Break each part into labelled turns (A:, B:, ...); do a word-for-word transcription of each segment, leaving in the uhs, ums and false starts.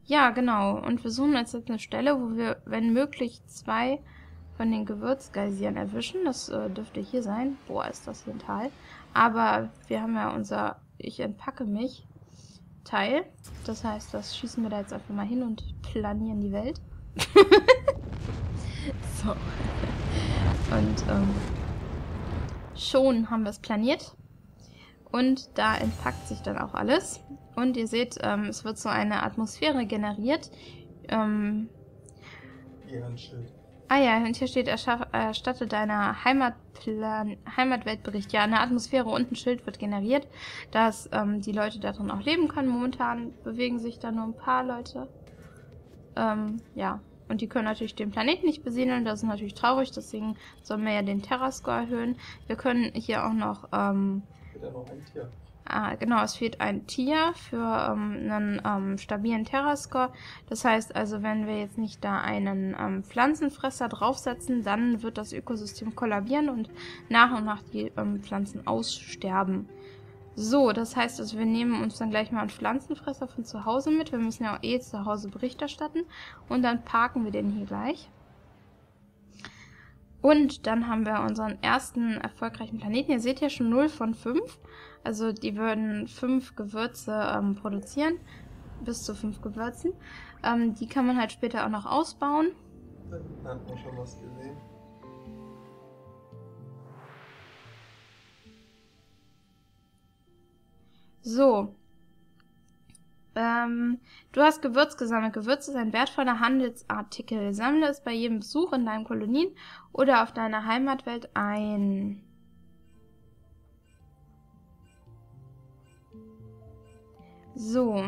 A: Ja, genau. Und wir suchen jetzt eine Stelle, wo wir, wenn möglich, zwei von den Gewürzgeysiren erwischen. Das äh, dürfte hier sein. Boah, ist das hier ein Tal. Aber wir haben ja unser Ich entpacke mich Teil. Das heißt, das schießen wir da jetzt einfach mal hin und planieren die Welt. So. Und ähm, schon haben wir es planiert. Und da entpackt sich dann auch alles. Und ihr seht, ähm, es wird so eine Atmosphäre generiert. Ähm,
B: Ihr Handschild.
A: Ah ja, und hier steht, erstatte deiner Heimatplan Heimatweltbericht. Ja, eine Atmosphäre und ein Schild wird generiert, dass ähm, die Leute da drin auch leben können. Momentan bewegen sich da nur ein paar Leute. Ähm, ja, und die können natürlich den Planeten nicht besiedeln. Das ist natürlich traurig, deswegen sollen wir ja den Terrascore erhöhen. Wir können hier auch noch... Ähm,
B: Wieder noch ein Tier.
A: Ah, genau, es fehlt ein Tier für ähm, einen ähm, stabilen Terrascore. Das heißt also, wenn wir jetzt nicht da einen ähm, Pflanzenfresser draufsetzen, dann wird das Ökosystem kollabieren und nach und nach die ähm, Pflanzen aussterben. So, das heißt also, wir nehmen uns dann gleich mal einen Pflanzenfresser von zu Hause mit. Wir müssen ja auch eh zu Hause Bericht erstatten. Und dann parken wir den hier gleich. Und dann haben wir unseren ersten erfolgreichen Planeten. Ihr seht hier schon null von fünf. Also die würden fünf Gewürze ähm, produzieren. Bis zu fünf Gewürzen. Ähm, die kann man halt später auch noch ausbauen.
B: Da hat man schon was gesehen.
A: So. Ähm, du hast Gewürz gesammelt. Gewürz ist ein wertvoller Handelsartikel. Sammle es bei jedem Besuch in deinen Kolonien oder auf deiner Heimatwelt ein. So.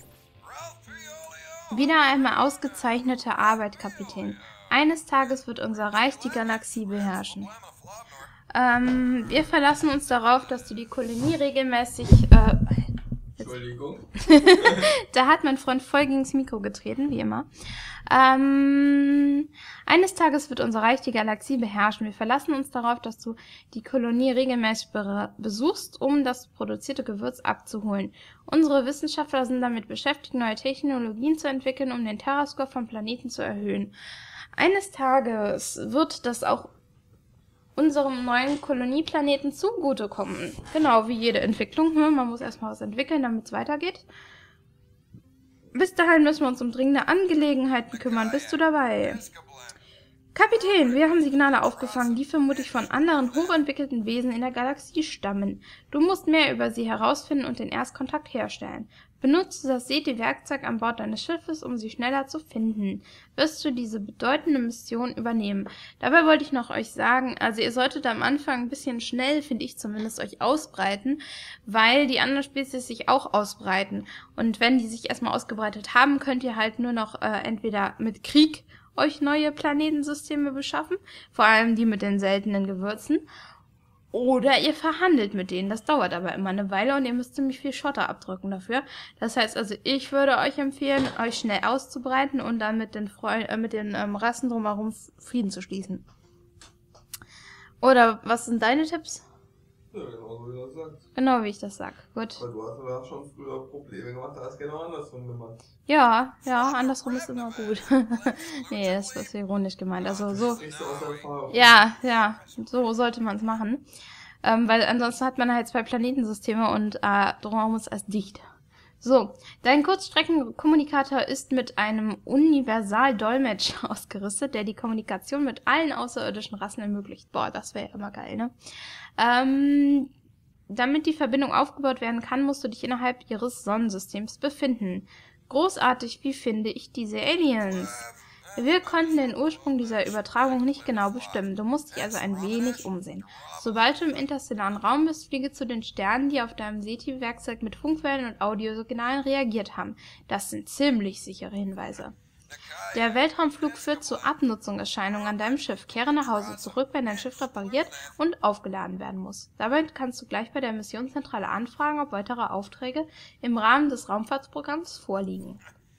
A: Wieder einmal ausgezeichnete Arbeit, Kapitän. Eines Tages wird unser Reich die Galaxie beherrschen. Ähm, wir verlassen uns darauf, dass du die Kolonie regelmäßig... Äh,
B: Entschuldigung.
A: Da hat mein Freund voll gegen das Mikro getreten, wie immer. Ähm, eines Tages wird unser Reich die Galaxie beherrschen. Wir verlassen uns darauf, dass du die Kolonie regelmäßig be besuchst, um das produzierte Gewürz abzuholen. Unsere Wissenschaftler sind damit beschäftigt, neue Technologien zu entwickeln, um den Terrascore vom Planeten zu erhöhen. Eines Tages wird das auch unserem neuen Kolonieplaneten zugutekommen. Genau wie jede Entwicklung. Man muss erstmal was entwickeln, damit es weitergeht. Bis dahin müssen wir uns um dringende Angelegenheiten kümmern. Bist du dabei? Kapitän, wir haben Signale aufgefangen, die vermutlich von anderen hochentwickelten Wesen in der Galaxie stammen. Du musst mehr über sie herausfinden und den Erstkontakt herstellen. Benutze das SETI-Werkzeug an Bord deines Schiffes, um sie schneller zu finden. Wirst du diese bedeutende Mission übernehmen. Dabei wollte ich noch euch sagen, also ihr solltet am Anfang ein bisschen schnell, finde ich zumindest, euch ausbreiten, weil die anderen Spezies sich auch ausbreiten. Und wenn die sich erstmal ausgebreitet haben, könnt ihr halt nur noch äh, entweder mit Krieg euch neue Planetensysteme beschaffen, vor allem die mit den seltenen Gewürzen, oder ihr verhandelt mit denen. Das dauert aber immer eine Weile und ihr müsst ziemlich viel Schotter abdrücken dafür. Das heißt also, ich würde euch empfehlen, euch schnell auszubreiten und dann mit den, Freu äh, mit den ähm, Rassen drumherum Frieden zu schließen. Oder was sind deine Tipps?
B: Ja, genau so wie du das sagst.
A: Genau wie ich das sag. Gut.
B: Weil du hast aber auch schon früher Probleme gemacht, da hast du genau andersrum gemacht.
A: Ja, ja, andersrum ist immer gut. Nee, das ist ironisch gemeint. Also so.
B: Sprichst du aus Erfahrung?
A: Ja, ja, so sollte man es machen. Ähm, weil ansonsten hat man halt zwei Planetensysteme und äh, drumherum ist alles dicht. So, dein Kurzstreckenkommunikator ist mit einem Universal-Dolmetscher ausgerüstet, der die Kommunikation mit allen außerirdischen Rassen ermöglicht. Boah, das wäre ja immer geil, ne? Ähm, damit die Verbindung aufgebaut werden kann, musst du dich innerhalb ihres Sonnensystems befinden. Großartig, wie finde ich diese Aliens? Wir konnten den Ursprung dieser Übertragung nicht genau bestimmen. Du musst dich also ein wenig umsehen. Sobald du im interstellaren Raum bist, fliege zu den Sternen, die auf deinem SETI-Werkzeug mit Funkwellen und Audiosignalen reagiert haben. Das sind ziemlich sichere Hinweise. Der Weltraumflug führt zu Abnutzungserscheinungen an deinem Schiff. Kehre nach Hause zurück, wenn dein Schiff repariert und aufgeladen werden muss. Dabei kannst du gleich bei der Missionszentrale anfragen, ob weitere Aufträge im Rahmen des Raumfahrtsprogramms vorliegen.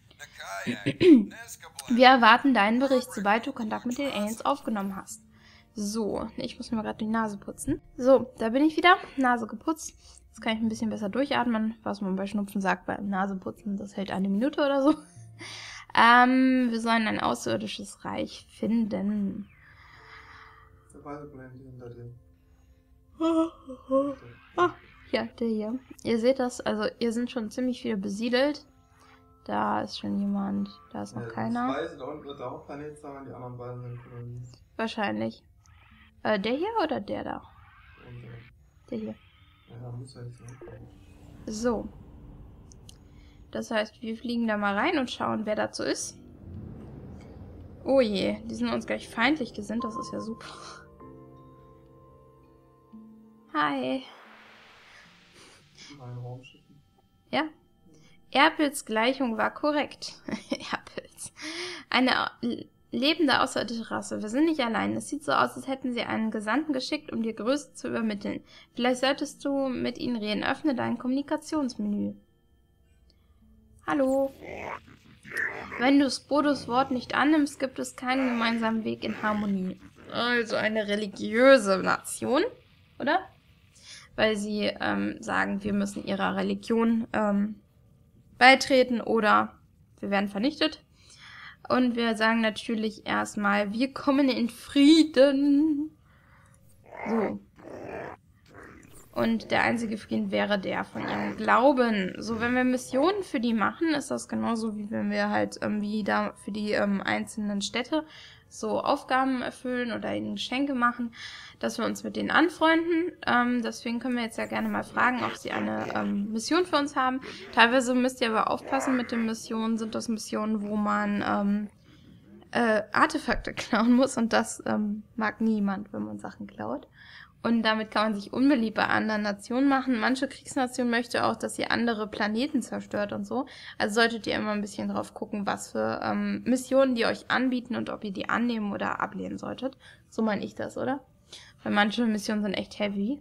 A: Wir erwarten deinen Bericht, sobald du Kontakt mit den Aliens aufgenommen hast. So, ich muss mir gerade die Nase putzen. So, da bin ich wieder. Nase geputzt. Jetzt kann ich ein bisschen besser durchatmen, was man bei Schnupfen sagt, beim Naseputzen, das hält eine Minute oder so. Ähm, wir sollen ein außerirdisches Reich finden.
B: Der weiße Planet hinter dir.
A: Oh, ja, der hier. Ihr seht das, also hier sind schon ziemlich viele besiedelt. Da ist schon jemand, da ist noch
B: Ja,
A: keiner.
B: Das weiße da unten wird der Hauptplanet sein, die anderen beiden sind Kolonien.
A: Wahrscheinlich. Äh, der hier oder der da?
B: Und, äh,
A: Der hier.
B: ja, muss ja nicht sein.
A: So. Das heißt, wir fliegen da mal rein und schauen, wer dazu ist. Oh je, die sind uns gleich feindlich gesinnt, das ist ja super. Hi.
B: Mein Raumschiffen.
A: Ja. Erpels Gleichung war korrekt. Erpels. Eine lebende außerirdische Rasse. Wir sind nicht allein. Es sieht so aus, als hätten sie einen Gesandten geschickt, um dir Größe zu übermitteln. Vielleicht solltest du mit ihnen reden. Öffne dein Kommunikationsmenü. Hallo. Wenn du Spodos Wort nicht annimmst, gibt es keinen gemeinsamen Weg in Harmonie. Also eine religiöse Nation, oder? Weil sie ähm, sagen, wir müssen ihrer Religion ähm, beitreten oder wir werden vernichtet. Und wir sagen natürlich erstmal, wir kommen in Frieden. So. Und der einzige Frieden wäre der von ihrem Glauben. So, wenn wir Missionen für die machen, ist das genauso, wie wenn wir halt ähm, wie da für die ähm, einzelnen Städte so Aufgaben erfüllen oder ihnen Geschenke machen, dass wir uns mit denen anfreunden. Ähm, deswegen können wir jetzt ja gerne mal fragen, ob sie eine ähm, Mission für uns haben. Teilweise müsst ihr aber aufpassen mit den Missionen. Sind das Missionen, wo man ähm, äh, Artefakte klauen muss und das ähm, mag niemand, wenn man Sachen klaut. Und damit kann man sich unbeliebt bei anderen Nationen machen. Manche Kriegsnation möchte auch, dass ihr andere Planeten zerstört und so. Also solltet ihr immer ein bisschen drauf gucken, was für ähm, Missionen die euch anbieten und ob ihr die annehmen oder ablehnen solltet. So meine ich das, oder? Weil manche Missionen sind echt heavy.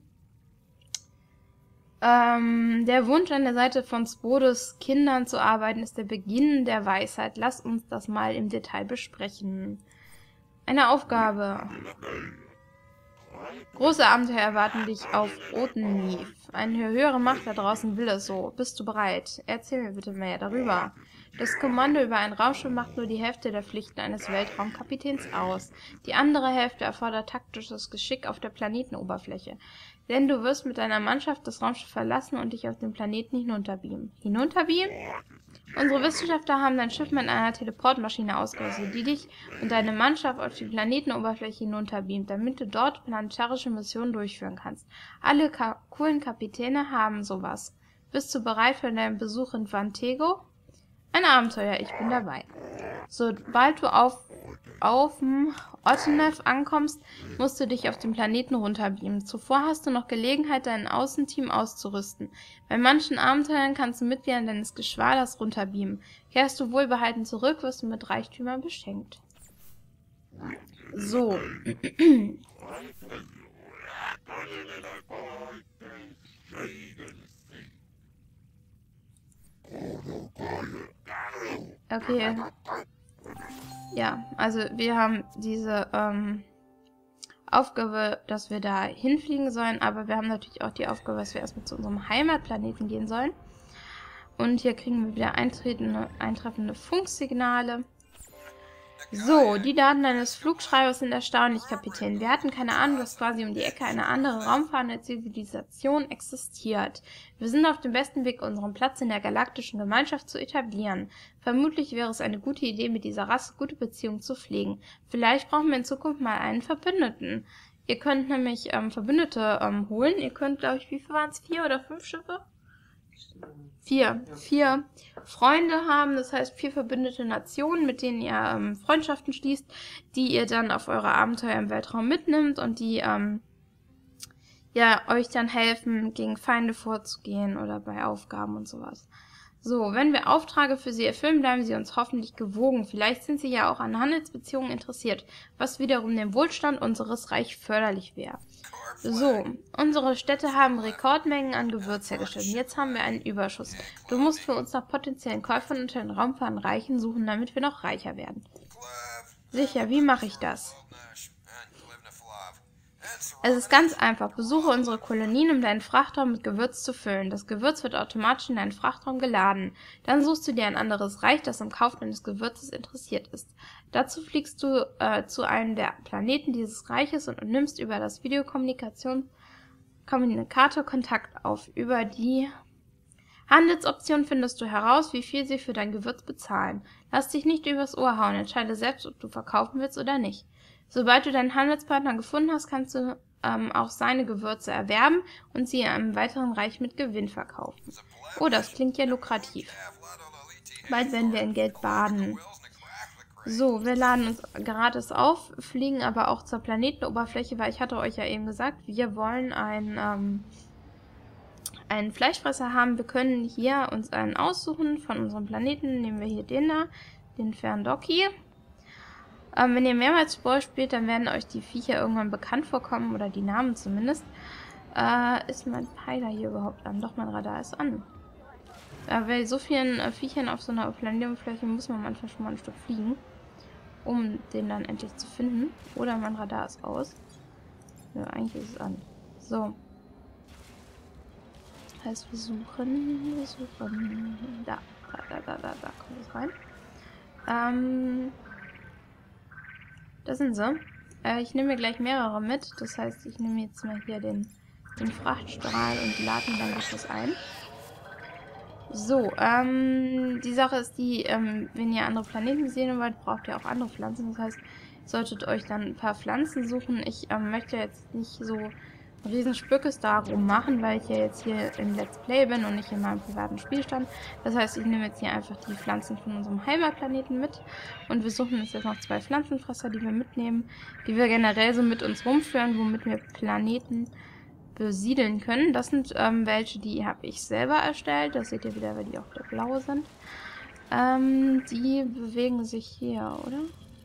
A: Ähm, der Wunsch an der Seite von Spodos Kindern zu arbeiten ist der Beginn der Weisheit. Lasst uns das mal im Detail besprechen. Eine Aufgabe. Große Abenteuer erwarten dich auf Otennief. Eine höhere Macht da draußen will es so. Bist du bereit? Erzähl mir bitte mehr darüber. Das Kommando über ein Raumschiff macht nur die Hälfte der Pflichten eines Weltraumkapitäns aus. Die andere Hälfte erfordert taktisches Geschick auf der Planetenoberfläche. Denn du wirst mit deiner Mannschaft das Raumschiff verlassen und dich auf den Planeten hinunterbeamen. Hinunterbeamen? Unsere Wissenschaftler haben dein Schiff mit einer Teleportmaschine ausgerüstet, die dich und deine Mannschaft auf die Planetenoberfläche hinunterbeamt, damit du dort planetarische Missionen durchführen kannst. Alle ka coolen Kapitäne haben sowas. Bist du bereit für deinen Besuch in Vantego? Ein Abenteuer, ich bin dabei. Sobald du auf auf Otennief ankommst, musst du dich auf den Planeten runterbeamen. Zuvor hast du noch Gelegenheit, dein Außenteam auszurüsten. Bei manchen Abenteuern kannst du Mitgliedern deines Geschwaders runterbeamen. Kehrst du wohlbehalten zurück, wirst du mit Reichtümern beschenkt. So. Okay. Ja, also wir haben diese ähm, Aufgabe, dass wir da hinfliegen sollen, aber wir haben natürlich auch die Aufgabe, dass wir erstmal zu unserem Heimatplaneten gehen sollen. Und hier kriegen wir wieder eintretende, eintreffende Funksignale. So, die Daten deines Flugschreibers sind erstaunlich, Kapitän. Wir hatten keine Ahnung, dass quasi um die Ecke eine andere raumfahrende Zivilisation existiert. Wir sind auf dem besten Weg, unseren Platz in der galaktischen Gemeinschaft zu etablieren. Vermutlich wäre es eine gute Idee, mit dieser Rasse gute Beziehungen zu pflegen. Vielleicht brauchen wir in Zukunft mal einen Verbündeten. Ihr könnt nämlich ähm, Verbündete ähm, holen. Ihr könnt, glaube ich, wie viel waren es? Vier oder fünf Schiffe? Vier. Vier Freunde haben, das heißt vier verbündete Nationen, mit denen ihr ähm, Freundschaften schließt, die ihr dann auf eure Abenteuer im Weltraum mitnimmt und die ähm, ja euch dann helfen, gegen Feinde vorzugehen oder bei Aufgaben und sowas. So, wenn wir Aufträge für sie erfüllen, bleiben sie uns hoffentlich gewogen. Vielleicht sind sie ja auch an Handelsbeziehungen interessiert, was wiederum dem Wohlstand unseres Reichs förderlich wäre. So, unsere Städte haben Rekordmengen an Gewürz hergestellt. Jetzt haben wir einen Überschuss. Du musst für uns nach potenziellen Käufern unter den raumfahrenden Reichen suchen, damit wir noch reicher werden. Sicher, wie mache ich das? Es ist ganz einfach. Besuche unsere Kolonien, um deinen Frachtraum mit Gewürz zu füllen. Das Gewürz wird automatisch in deinen Frachtraum geladen. Dann suchst du dir ein anderes Reich, das am Kauf deines Gewürzes interessiert ist. Dazu fliegst du äh, zu einem der Planeten dieses Reiches und nimmst über das Videokommunikation Kommunikator Kontakt auf. Über die Handelsoption findest du heraus, wie viel sie für dein Gewürz bezahlen. Lass dich nicht übers Ohr hauen, entscheide selbst, ob du verkaufen willst oder nicht. Sobald du deinen Handelspartner gefunden hast, kannst du ähm, auch seine Gewürze erwerben und sie in einem weiteren Reich mit Gewinn verkaufen. Oh, das klingt ja lukrativ. Bald werden wir in Geld baden. So, wir laden uns gratis auf, fliegen aber auch zur Planetenoberfläche, weil ich hatte euch ja eben gesagt, wir wollen ein... Ähm, einen Fleischfresser haben. Wir können hier uns einen aussuchen von unserem Planeten. Nehmen wir hier den da, den Ferndoki. Ähm, wenn ihr mehrmals Spore spielt, dann werden euch die Viecher irgendwann bekannt vorkommen, oder die Namen zumindest. Äh, ist mein Pfeiler hier überhaupt an? Doch, mein Radar ist an. Äh, bei so vielen äh, Viechern auf so einer Planetenoberfläche muss man manchmal schon mal ein Stück fliegen, um den dann endlich zu finden. Oder mein Radar ist aus. Ja, eigentlich ist es an. So. Heißt, wir suchen, wir suchen, da, da, da, da, da kommt es rein. Ähm, da sind sie. Äh, ich nehme mir gleich mehrere mit, das heißt, ich nehme jetzt mal hier den, den Frachtstrahl und lade ihn dann durch das ein. So, ähm, die Sache ist die, ähm, wenn ihr andere Planeten sehen wollt, braucht ihr auch andere Pflanzen, das heißt, ihr solltet euch dann ein paar Pflanzen suchen. Ich ähm, möchte jetzt nicht so riesen Spückes darum machen, weil ich ja jetzt hier im Let's Play bin und nicht in meinem privaten Spielstand. Das heißt, ich nehme jetzt hier einfach die Pflanzen von unserem Heimatplaneten mit und wir suchen uns jetzt noch zwei Pflanzenfresser, die wir mitnehmen, die wir generell so mit uns rumführen, womit wir Planeten besiedeln können. Das sind ähm, welche, die habe ich selber erstellt. Das seht ihr wieder, weil die auch wieder blau sind. Ähm, die bewegen sich hier, oder?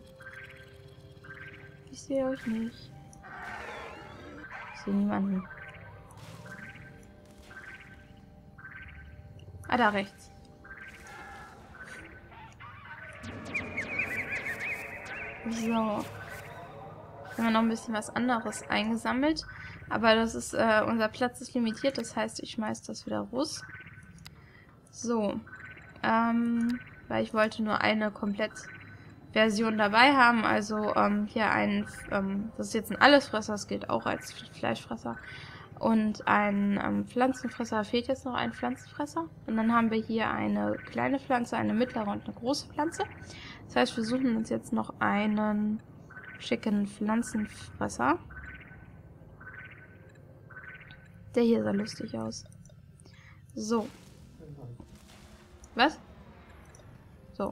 A: Ich sehe euch nicht. Ich sehe niemanden. Ah, da rechts. So. Haben wir noch ein bisschen was anderes eingesammelt. Aber das ist, äh, unser Platz ist limitiert, das heißt, ich schmeiß das wieder raus. So. Ähm, weil ich wollte nur eine Komplettversion dabei haben. Also, ähm, hier ein, ähm, das ist jetzt ein Allesfresser, das gilt auch als Fleischfresser. Und ein ähm, Pflanzenfresser, fehlt jetzt noch ein Pflanzenfresser. Und dann haben wir hier eine kleine Pflanze, eine mittlere und eine große Pflanze. Das heißt, wir suchen uns jetzt noch einen schicken Pflanzenfresser. Der hier sah lustig aus. So. Was? So.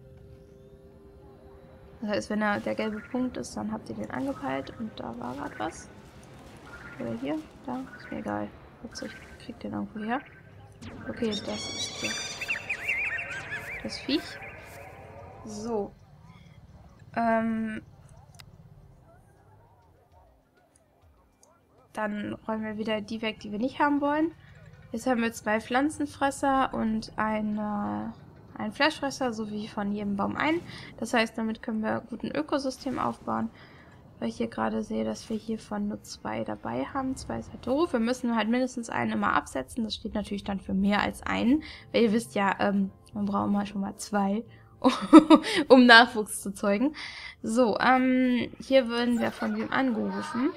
A: Das heißt, wenn er der gelbe Punkt ist, dann habt ihr den angepeilt und da war gerade was. Oder hier, da, ist mir egal. Ich krieg den irgendwo her. Okay, das ist hier das Viech. So. Ähm. Dann räumen wir wieder die weg, die wir nicht haben wollen. Jetzt haben wir zwei Pflanzenfresser und eine, einen Fleischfresser, so wie von jedem Baum ein. Das heißt, damit können wir gut ein Ökosystem aufbauen. Weil ich hier gerade sehe, dass wir hiervon nur zwei dabei haben. Zwei ist halt doof. Wir müssen halt mindestens einen immer absetzen. Das steht natürlich dann für mehr als einen. Weil ihr wisst ja, ähm, man braucht mal schon mal zwei, um Nachwuchs zu zeugen. So, ähm, hier würden wir von dem angerufen.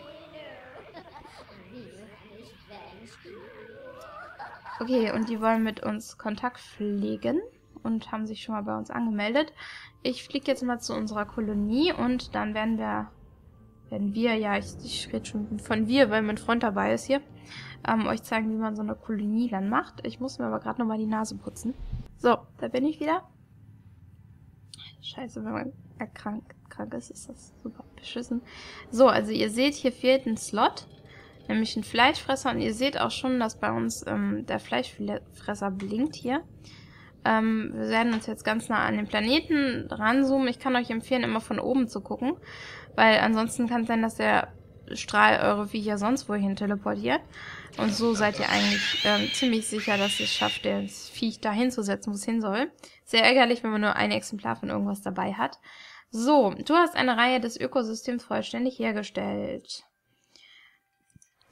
A: Okay, und die wollen mit uns Kontakt pflegen und haben sich schon mal bei uns angemeldet. Ich fliege jetzt mal zu unserer Kolonie und dann werden wir, werden wir, ja, ich, ich rede schon von wir, weil mein Freund dabei ist hier, ähm, euch zeigen, wie man so eine Kolonie dann macht. Ich muss mir aber gerade nochmal die Nase putzen. So, da bin ich wieder. Scheiße, wenn man erkrankt krank ist, ist das super beschissen. So, also ihr seht, hier fehlt ein Slot. Nämlich ein Fleischfresser. Und ihr seht auch schon, dass bei uns ähm, der Fleischfresser blinkt hier. Ähm, wir werden uns jetzt ganz nah an den Planeten ranzoomen. Ich kann euch empfehlen, immer von oben zu gucken. Weil ansonsten kann es sein, dass der Strahl eure Viecher sonst wohin teleportiert. Und so seid ihr eigentlich ähm, ziemlich sicher, dass es schafft, das Viech da hinzusetzen, wo es hin soll. Sehr ärgerlich, wenn man nur ein Exemplar von irgendwas dabei hat. So, du hast eine Reihe des Ökosystems vollständig hergestellt.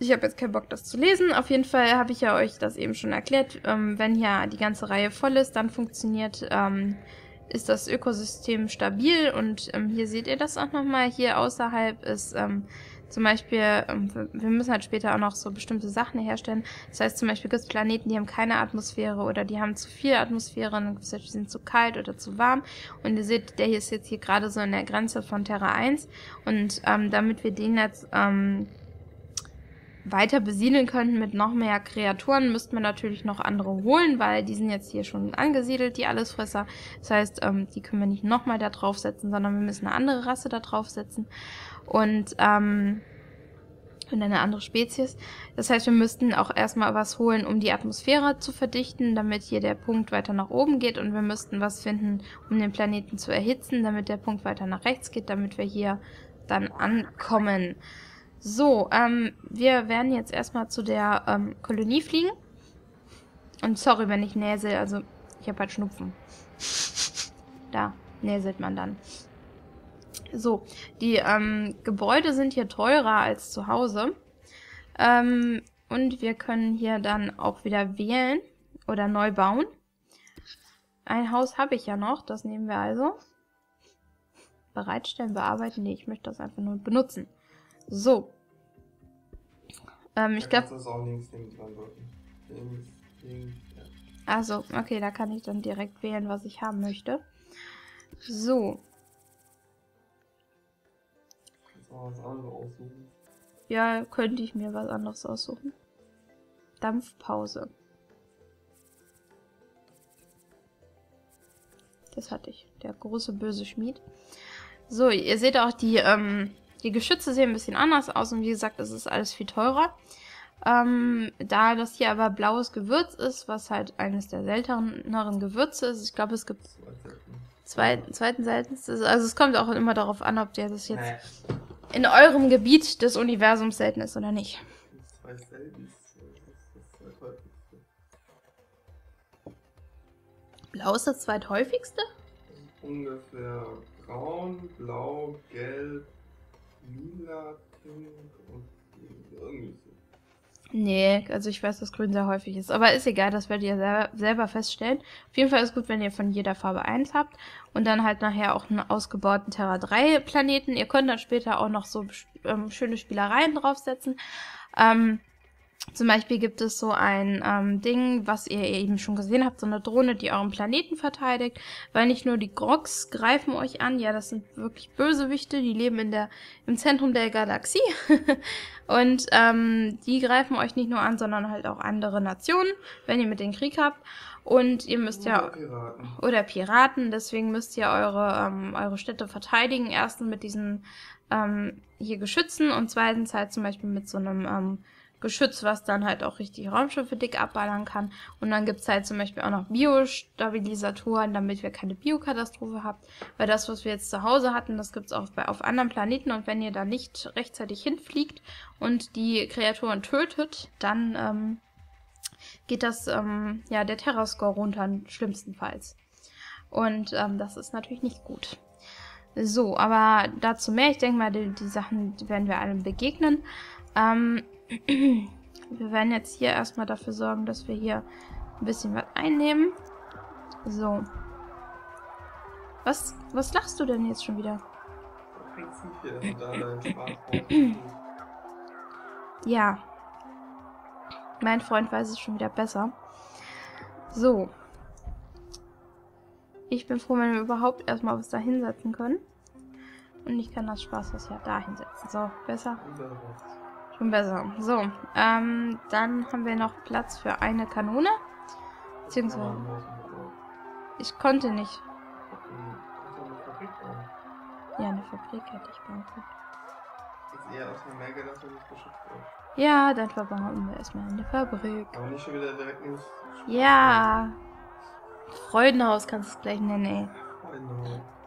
A: Ich habe jetzt keinen Bock, das zu lesen. Auf jeden Fall habe ich ja euch das eben schon erklärt. Ähm, wenn hier die ganze Reihe voll ist, dann funktioniert, ähm, ist das Ökosystem stabil. Und ähm, hier seht ihr das auch nochmal. Hier außerhalb ist ähm, zum Beispiel, ähm, wir müssen halt später auch noch so bestimmte Sachen herstellen. Das heißt zum Beispiel, gibt es Planeten, die haben keine Atmosphäre oder die haben zu viel Atmosphäre, dann gibt es welche, die sind zu kalt oder zu warm. Und ihr seht, der hier ist jetzt hier gerade so in der Grenze von Terra eins. Und ähm, damit wir den jetzt ähm, weiter besiedeln könnten mit noch mehr Kreaturen, müssten wir natürlich noch andere holen, weil die sind jetzt hier schon angesiedelt, die Allesfresser. Das heißt, ähm, die können wir nicht nochmal da draufsetzen, sondern wir müssen eine andere Rasse da draufsetzen. Und, ähm, und eine andere Spezies. Das heißt, wir müssten auch erstmal was holen, um die Atmosphäre zu verdichten, damit hier der Punkt weiter nach oben geht. Und wir müssten was finden, um den Planeten zu erhitzen, damit der Punkt weiter nach rechts geht, damit wir hier dann ankommen. So, ähm, wir werden jetzt erstmal zu der ähm, Kolonie fliegen. Und sorry, wenn ich näsel, also ich habe halt Schnupfen. Da näselt man dann. So, die ähm, Gebäude sind hier teurer als zu Hause. Ähm, und wir können hier dann auch wieder wählen oder neu bauen. Ein Haus habe ich ja noch, das nehmen wir also. Bereitstellen, bearbeiten, nee, ich möchte das einfach nur benutzen. So. Ähm, ich glaube... Also, okay, da kann ich dann direkt wählen, was ich haben möchte. So.
B: Was anderes aussuchen.
A: Ja, könnte ich mir was anderes aussuchen. Dampfpause. Das hatte ich. Der große böse Schmied. So, ihr seht auch, die, ähm, die Geschütze sehen ein bisschen anders aus. Und wie gesagt, es ist alles viel teurer. Ähm, da das hier aber blaues Gewürz ist, was halt eines der selteneren Gewürze ist. Ich glaube, es gibt zwei, zweiten seltensten. Also es kommt auch immer darauf an, ob der das jetzt nee. in eurem Gebiet des Universums selten ist oder nicht.
B: Das
A: Blau ist das zweithäufigste?
B: Ungefähr braun, blau, gelb, lila, pink und irgendwie so.
A: Nee, also ich weiß, dass grün sehr häufig ist. Aber ist egal, das werdet ihr selber, selber feststellen. Auf jeden Fall ist gut, wenn ihr von jeder Farbe eins habt. Und dann halt nachher auch einen ausgebauten Terra drei Planeten. Ihr könnt dann später auch noch so ähm, schöne Spielereien draufsetzen. Ähm, zum Beispiel gibt es so ein ähm, Ding, was ihr eben schon gesehen habt, so eine Drohne, die euren Planeten verteidigt. Weil nicht nur die Grogs greifen euch an, ja, das sind wirklich Bösewichte, die leben in der im Zentrum der Galaxie. Und ähm, die greifen euch nicht nur an, sondern halt auch andere Nationen, wenn ihr mit denen Krieg habt. Und ihr müsst ja...
B: Oder Piraten.
A: Oder Piraten, deswegen müsst ihr eure, ähm, eure Städte verteidigen. Erstens mit diesen ähm, hier Geschützen und zweitens halt zum Beispiel mit so einem... Ähm, Geschütz, was dann halt auch richtig Raumschiffe dick abballern kann. Und dann gibt es halt zum Beispiel auch noch Biostabilisatoren, damit wir keine Biokatastrophe habt. Weil das, was wir jetzt zu Hause hatten, das gibt es auch bei, auf anderen Planeten. Und wenn ihr da nicht rechtzeitig hinfliegt und die Kreaturen tötet, dann ähm, geht das, ähm, ja, der Terrascore runter, schlimmstenfalls. Und ähm, das ist natürlich nicht gut. So, aber dazu mehr. Ich denke mal, die, die Sachen die werden wir allen begegnen. Ähm, Wir werden jetzt hier erstmal dafür sorgen, dass wir hier ein bisschen was einnehmen. So. Was, was lachst du denn jetzt schon wieder? Ja. Mein Freund weiß es schon wieder besser. So. Ich bin froh, wenn wir überhaupt erstmal was da hinsetzen können. Und ich kann das Spaßhaus ja da hinsetzen. So, besser? Schon besser. So, ähm, dann haben wir noch Platz für eine Kanone. Beziehungsweise... Ich konnte nicht. Ja, eine Fabrik hätte ich bauen können.
B: Ist eher aus einer Menge, dass wir nicht beschützt werden.
A: Ja, dann verbauen wir erstmal eine Fabrik.
B: Aber nicht schon wieder direkt ins...
A: Ja. Freudenhaus kannst du es gleich nennen, ey.
B: Freudenhaus.